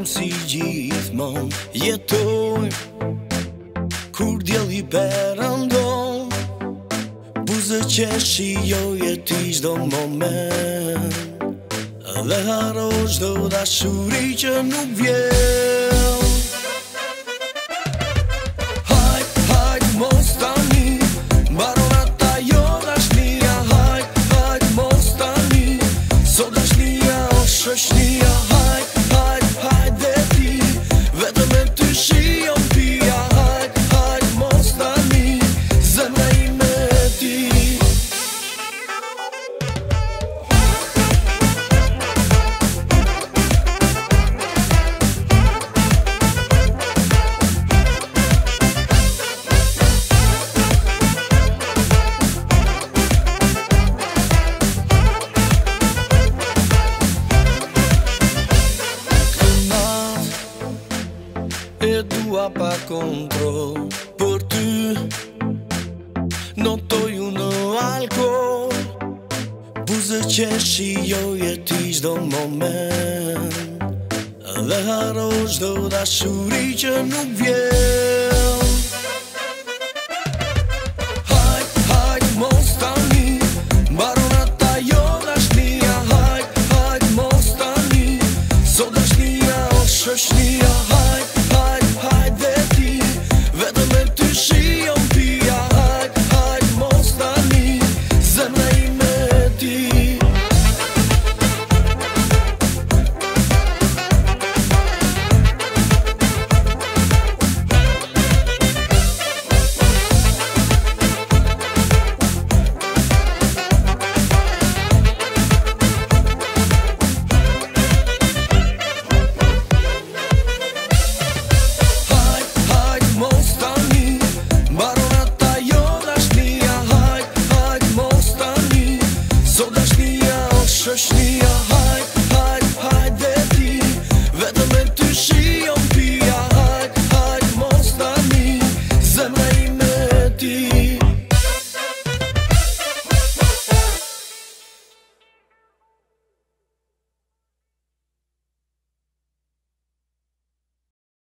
si gjithmon jetoj kur djeli perandon, buzë që shijoj e ti çdo moment, dhe haro çdo dashuri që nuk vjen. Hajt mos tani, mbaron ata jo dashnia. Hajt mos tani, sot dashnia o shoqnia. Hajt dhe ti, vetëm e ty shijon pia. Hajt mos tani, zemra ime e ti. E dua pa kontrol për ty, notoj unë alkohol, buzë që shijoj e ti çdo moment, dhe haro çdo dashuri që nuk vjen. Hajt mos tani, mbaron ata jo dashnia. Hajt mos tani, sot dashnia o shoqnia. Hajt dhe ti, vetëm e ty shijon pia. Hajt mos tani, zemra ime e ti. Shoqnia